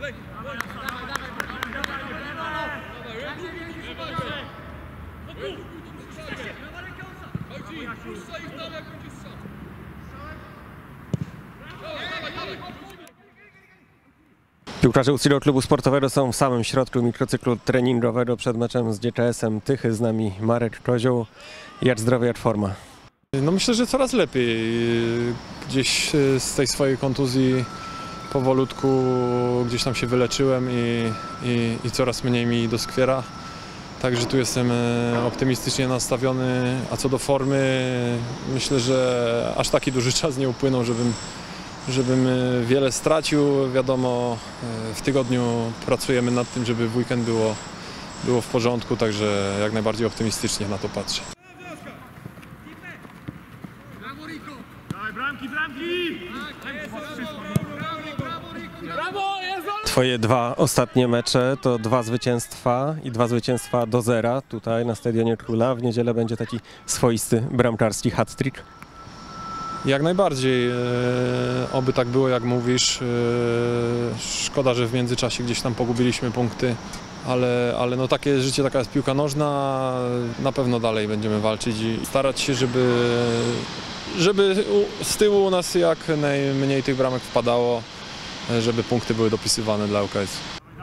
Piłkarze Ustrzylo Klubu Sportowego są w samym środku mikrocyklu treningowego przed meczem z GKS-em Tychy. Z nami Marek Kozioł. Jak zdrowie, jak forma? No myślę, że coraz lepiej. Gdzieś z tej swojej kontuzji powolutku gdzieś tam się wyleczyłem i coraz mniej mi doskwiera. Także tu jestem optymistycznie nastawiony, a co do formy myślę, że aż taki duży czas nie upłynął, żebym wiele stracił. Wiadomo, w tygodniu pracujemy nad tym, żeby w weekend było w porządku, także jak najbardziej optymistycznie na to patrzę. Twoje dwa ostatnie mecze to 2 zwycięstwa i 2 zwycięstwa do 0 tutaj na Stadionie Króla. W niedzielę będzie taki swoisty bramkarski hat-trick. Jak najbardziej. Oby tak było, jak mówisz. Szkoda, że w międzyczasie gdzieś tam pogubiliśmy punkty, ale no takie jest życie, taka jest piłka nożna. Na pewno dalej będziemy walczyć i starać się, żeby z tyłu u nas jak najmniej tych bramek wpadało, żeby punkty były dopisywane dla UKS.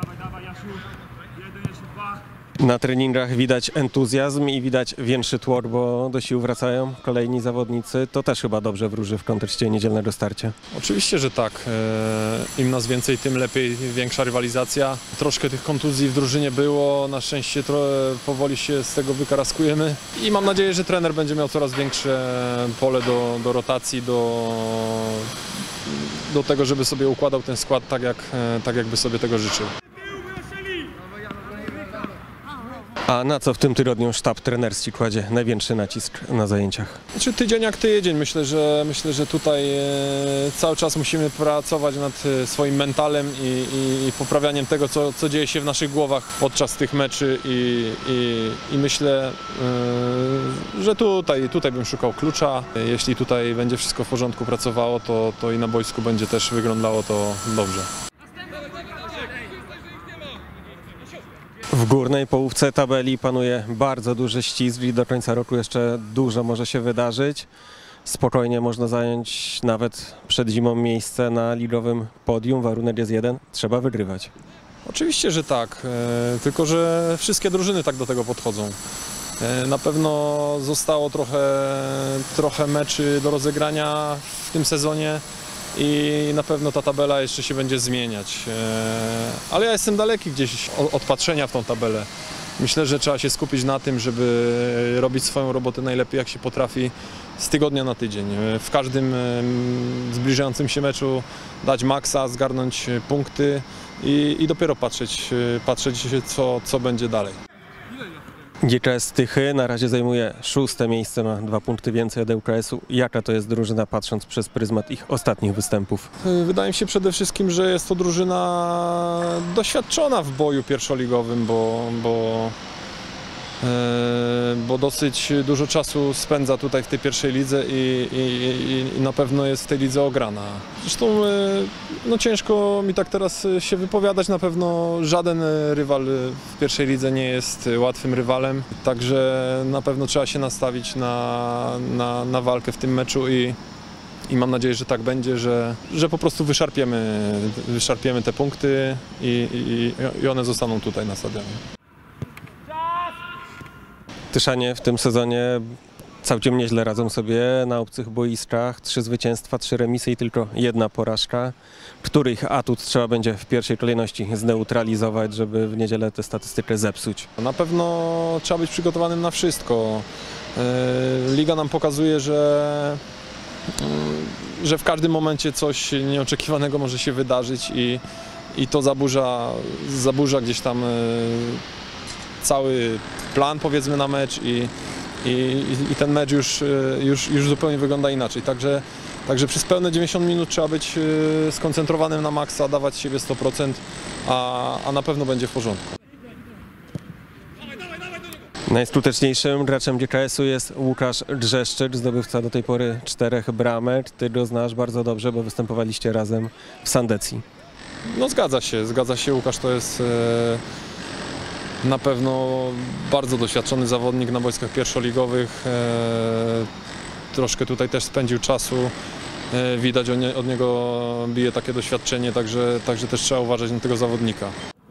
Na treningach widać entuzjazm i widać większy tłok, bo do sił wracają kolejni zawodnicy. To też chyba dobrze wróży w kontekście niedzielnego starcia. Oczywiście, że tak. Im nas więcej, tym lepiej, większa rywalizacja. Troszkę tych kontuzji w drużynie było. Na szczęście powoli się z tego wykaraskujemy. I mam nadzieję, że trener będzie miał coraz większe pole do rotacji, do tego, żeby sobie układał ten skład tak jakby sobie tego życzył. A na co w tym tygodniu sztab trenerski kładzie największy nacisk na zajęciach? Znaczy tydzień jak tydzień. Myślę, że tutaj cały czas musimy pracować nad swoim mentalem i poprawianiem tego, co dzieje się w naszych głowach podczas tych meczy i myślę, że tutaj bym szukał klucza. Jeśli tutaj będzie wszystko w porządku pracowało, to i na boisku będzie też wyglądało to dobrze. W górnej połówce tabeli panuje bardzo duży ścisk i do końca roku jeszcze dużo może się wydarzyć. Spokojnie można zająć nawet przed zimą miejsce na ligowym podium. Warunek jest jeden, trzeba wygrywać. Oczywiście, że tak, tylko że wszystkie drużyny tak do tego podchodzą. Na pewno zostało trochę meczy do rozegrania w tym sezonie i na pewno ta tabela jeszcze się będzie zmieniać. Ale ja jestem daleki gdzieś od patrzenia w tą tabelę. Myślę, że trzeba się skupić na tym, żeby robić swoją robotę najlepiej jak się potrafi z tygodnia na tydzień. W każdym zbliżającym się meczu dać maksa, zgarnąć punkty i dopiero patrzeć co będzie dalej. GKS Tychy na razie zajmuje 6. miejsce, ma 2 punkty więcej od ŁKS-u. Jaka to jest drużyna, patrząc przez pryzmat ich ostatnich występów? Wydaje mi się przede wszystkim, że jest to drużyna doświadczona w boju pierwszoligowym, bo dosyć dużo czasu spędza tutaj w tej pierwszej lidze i na pewno jest w tej lidze ograna. Zresztą no ciężko mi tak teraz się wypowiadać, na pewno żaden rywal w pierwszej lidze nie jest łatwym rywalem, także na pewno trzeba się nastawić na walkę w tym meczu i mam nadzieję, że tak będzie, że po prostu wyszarpiemy te punkty i one zostaną tutaj na stadionie. Tyszanie w tym sezonie całkiem nieźle radzą sobie na obcych boiskach. 3 zwycięstwa, 3 remisy i tylko 1 porażka. Których atut trzeba będzie w pierwszej kolejności zneutralizować, żeby w niedzielę tę statystykę zepsuć? Na pewno trzeba być przygotowanym na wszystko. Liga nam pokazuje, że w każdym momencie coś nieoczekiwanego może się wydarzyć i to zaburza gdzieś tam cały plan, powiedzmy, na mecz i ten mecz już zupełnie wygląda inaczej. Także przez pełne 90 minut trzeba być skoncentrowanym na maksa, dawać z siebie 100%, a na pewno będzie w porządku. Najskuteczniejszym graczem GKS-u jest Łukasz Grzeszczyk, zdobywca do tej pory 4 bramek. Ty go znasz bardzo dobrze, bo występowaliście razem w Sandecji. No zgadza się. Łukasz to jest na pewno bardzo doświadczony zawodnik na boiskach pierwszoligowych. Troszkę tutaj też spędził czasu. Widać od niego bije takie doświadczenie, także też trzeba uważać na tego zawodnika.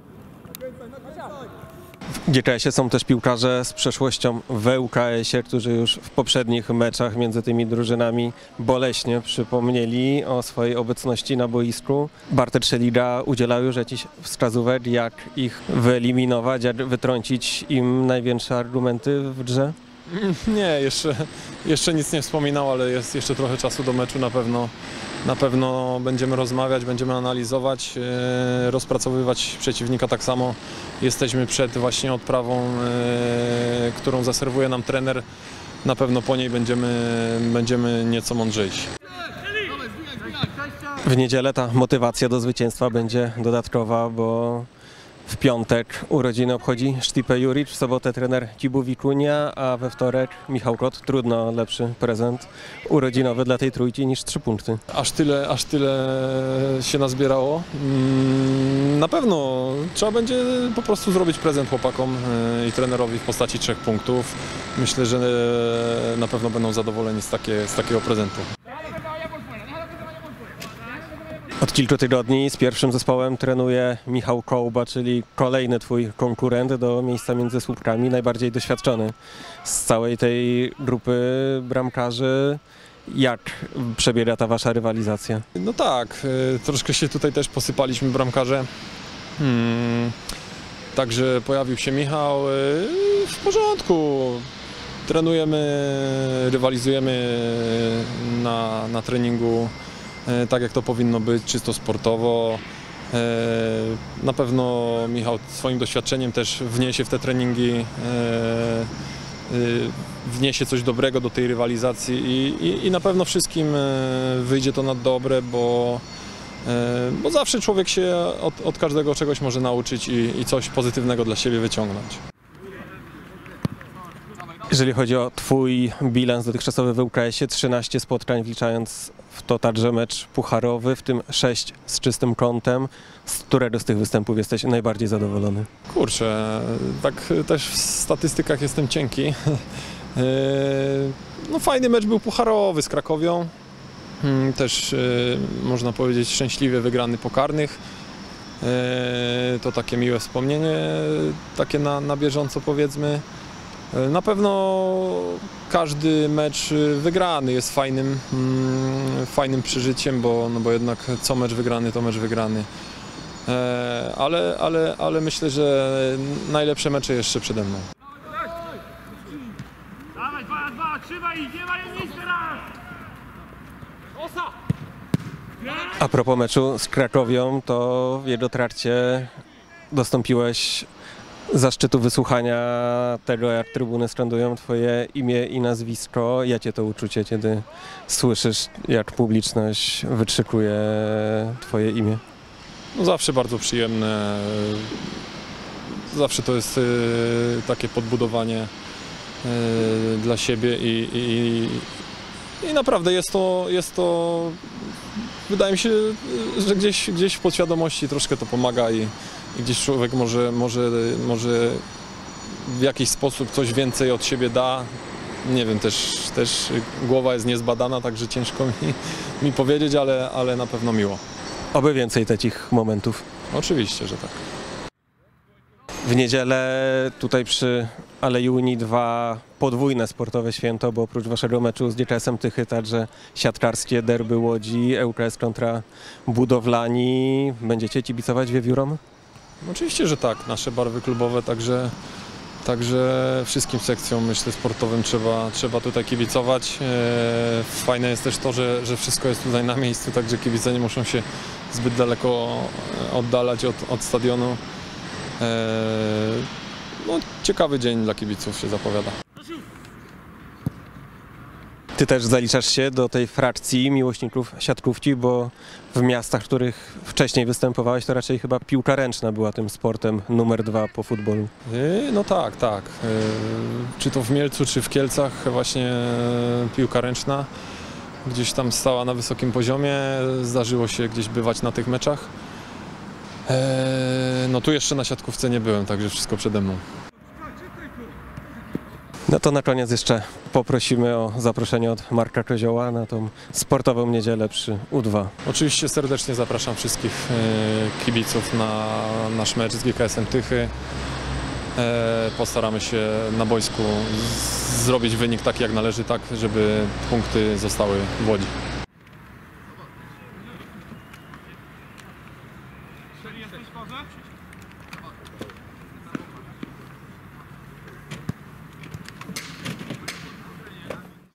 W GKS-ie są też piłkarze z przeszłością w ŁKS-ie, którzy już w poprzednich meczach między tymi drużynami boleśnie przypomnieli o swojej obecności na boisku. Bartek Szeliga udzielał już jakichś wskazówek, jak ich wyeliminować, jak wytrącić im największe argumenty w grze? Nie, jeszcze nic nie wspominał, ale jest jeszcze trochę czasu do meczu na pewno będziemy rozmawiać, będziemy analizować, rozpracowywać przeciwnika tak samo. Jesteśmy przed właśnie odprawą, którą zaserwuje nam trener. Na pewno po niej będziemy nieco mądrzejsi. W niedzielę ta motywacja do zwycięstwa będzie dodatkowa, bo w piątek urodziny obchodzi Stipe Juric, w sobotę trener Thibaut Vicuña, a we wtorek Michał Kot. Trudno lepszy prezent urodzinowy dla tej trójki niż 3 punkty. Aż tyle się nazbierało. Na pewno trzeba będzie po prostu zrobić prezent chłopakom i trenerowi w postaci 3 punktów. Myślę, że na pewno będą zadowoleni z takiego prezentu. Od kilku tygodni z pierwszym zespołem trenuje Michał Kołba, czyli kolejny twój konkurent do miejsca między słupkami, najbardziej doświadczony z całej tej grupy bramkarzy. Jak przebiega ta wasza rywalizacja? No tak, troszkę się tutaj też posypaliśmy bramkarze. Także pojawił się Michał. W porządku. Trenujemy, rywalizujemy na treningu tak jak to powinno być, czysto sportowo. Na pewno Michał swoim doświadczeniem też wniesie w te treningi, wniesie coś dobrego do tej rywalizacji i na pewno wszystkim wyjdzie to na dobre, bo zawsze człowiek się od każdego czegoś może nauczyć i coś pozytywnego dla siebie wyciągnąć. Jeżeli chodzi o twój bilans dotychczasowy w ŁKS-ie, 13 spotkań wliczając w to także mecz pucharowy, w tym 6 z czystym kątem. Z którego z tych występów jesteś najbardziej zadowolony? Kurczę, tak też w statystykach jestem cienki. No fajny mecz był pucharowy z Krakowią. Też można powiedzieć szczęśliwie wygrany po karnych. To takie miłe wspomnienie, takie na bieżąco powiedzmy. Na pewno każdy mecz wygrany jest fajnym przeżyciem, bo jednak co mecz wygrany to mecz wygrany. Ale myślę, że najlepsze mecze jeszcze przede mną. Dawaj, 2-2, trzymaj ich, nie ma nic teraz! Osa! A propos meczu z Krakowią, to w jego trakcie dostąpiłeś zaszczytu wysłuchania tego, jak trybuny skandują twoje imię i nazwisko. Jakie to uczucie, kiedy słyszysz, jak publiczność wykrzykuje twoje imię? No zawsze bardzo przyjemne. Zawsze to jest takie podbudowanie dla siebie i naprawdę jest to wydaje mi się, że gdzieś w podświadomości troszkę to pomaga i gdzieś człowiek może w jakiś sposób coś więcej od siebie da. Nie wiem, też głowa jest niezbadana, także ciężko mi powiedzieć, ale na pewno miło. Oby więcej takich momentów. Oczywiście, że tak. W niedzielę tutaj przy Alei Unii 2 podwójne sportowe święto, bo oprócz waszego meczu z GKS-em Tychy także siatkarskie derby Łodzi, ŁKS kontra Budowlani. Będziecie kibicować wiewiórom? Oczywiście, że tak. Nasze barwy klubowe, także wszystkim sekcjom, myślę, sportowym trzeba tutaj kibicować. Fajne jest też to, że wszystko jest tutaj na miejscu, także kibice nie muszą się zbyt daleko oddalać od stadionu. No, ciekawy dzień dla kibiców się zapowiada. Ty też zaliczasz się do tej frakcji miłośników siatkówki, bo w miastach, w których wcześniej występowałeś, to raczej chyba piłka ręczna była tym sportem numer 2 po futbolu. No tak. Czy to w Mielcu, czy w Kielcach właśnie piłka ręczna gdzieś tam stała na wysokim poziomie. Zdarzyło się gdzieś bywać na tych meczach. No tu jeszcze na siatkówce nie byłem, także wszystko przede mną. No to na koniec jeszcze poprosimy o zaproszenie od Marka Kozioła na tą sportową niedzielę przy U2. Oczywiście serdecznie zapraszam wszystkich kibiców na nasz mecz z GKS-em Tychy. Postaramy się na boisku zrobić wynik taki jak należy, tak żeby punkty zostały w Łodzi. Czyli jesteś w porze?